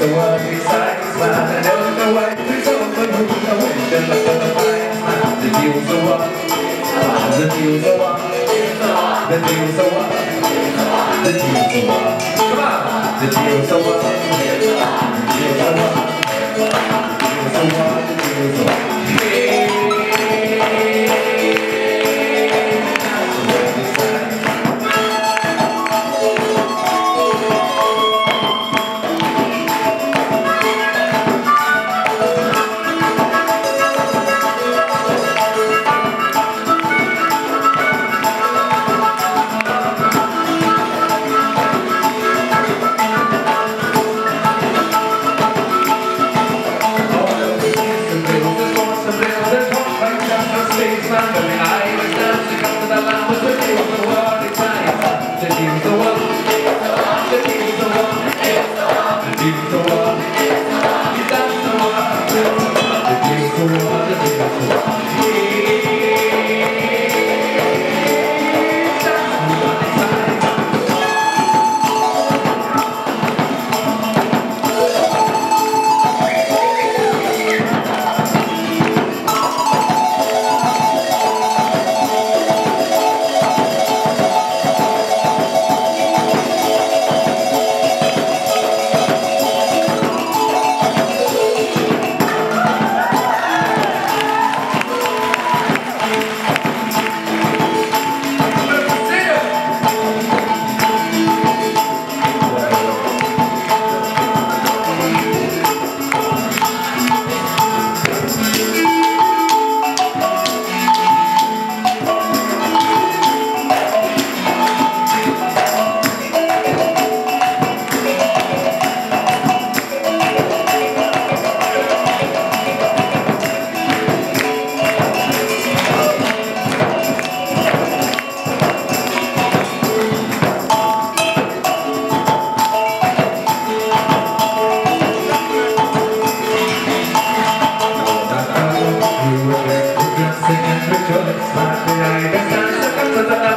the world exciting smile, and over the way it's open, moving the wind, and look at the flying smile. The deal's a what? The deal's a what? The deal's a what? The deal's a what? Come on! The deal's a what? The deal's a what? The deal's a what? The deal's a what?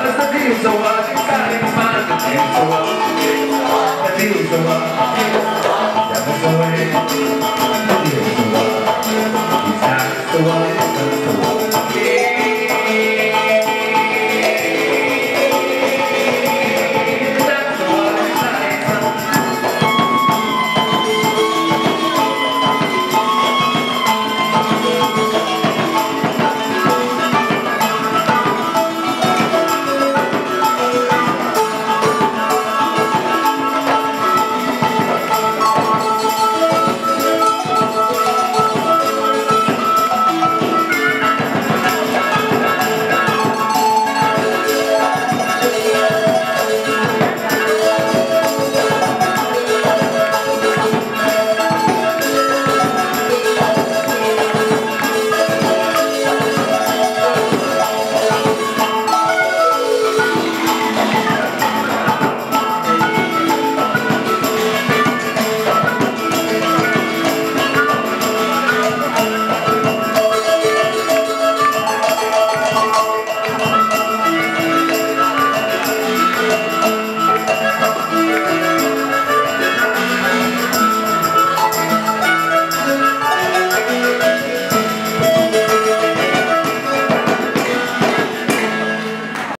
So what?